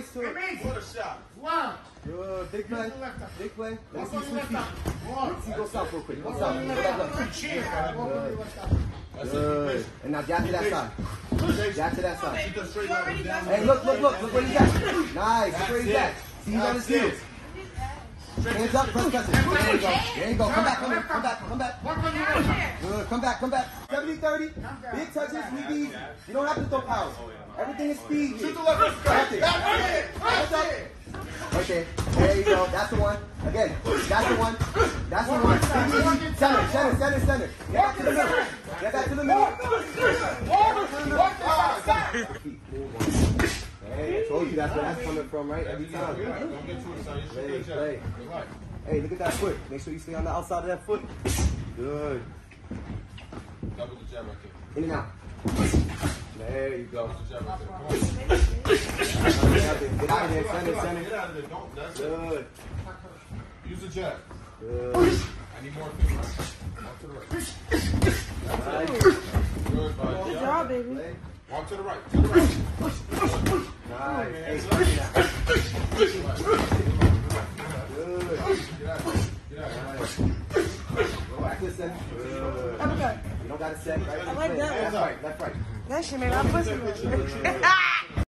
to it. What a shot. Wow. Good. Big play. Big play. Let me see switch feet. Let's see, go south real quick. Go south. Go back up. Good. And now jab to that side. Jab to that side. Hey, look where he's at. Nice. Look where he's at. See, he's on his heels. Hands up, press touches. There you go. There you go. Come back. Good. Come back. 70-30. Big touches. We need. You don't have to throw power. Everything is speed. Shoot the left. That's it. Okay. There you go. That's the one. Again. That's the one. That's the one. Center. Get back to the middle. Get back to the middle. Hey, I told you that's where that's coming from, right? Every time. Play. Hey, look at that foot. Make sure you stay on the outside of that foot. Good. Double the jab right there. In and out. There you go. Get out of there. Center. Get out of there. Don't. That's Good. Use the jab. Good. I need more feet. Walk to the right. Nice. Good, bud. Good job, baby. Walk to the right. Nice. Hey, Good. Get out. Go back to the center. Good. Okay. You don't got to set, right? I like that one. Left, right. That shit made my pussy.